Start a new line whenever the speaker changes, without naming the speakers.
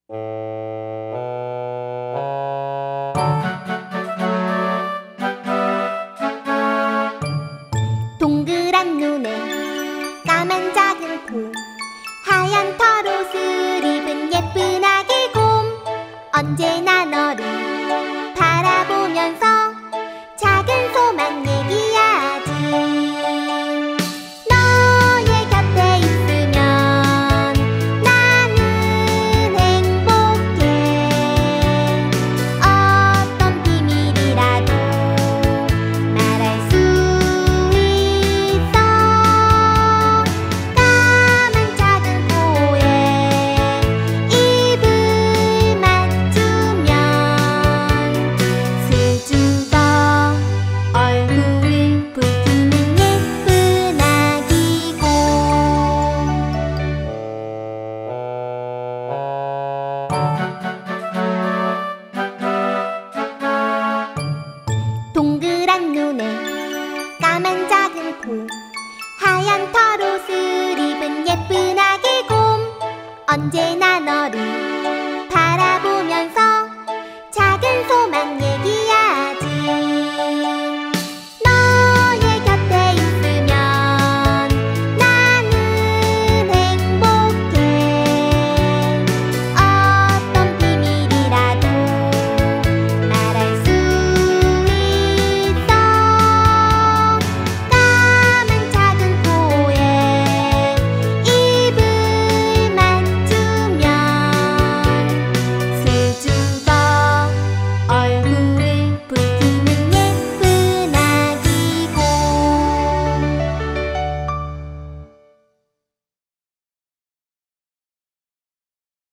동그란 눈에 까만 작은 코, 하얀 털옷을 입은 예쁜 아기 곰. 언제나 너를 바라보면서 작은 소망 얘기하지. 너의 곁에 있으면 나는 행복해. 어떤 비밀이라도 말할 수 있어. 까만 작은 코에 입을 맞추면 수줍어 얼굴을 붉히는 예쁜 아기고. 동그란 눈에 까만 작은 코, 하얀 털옷을 입은 예쁜 아기 곰. 언제나 너를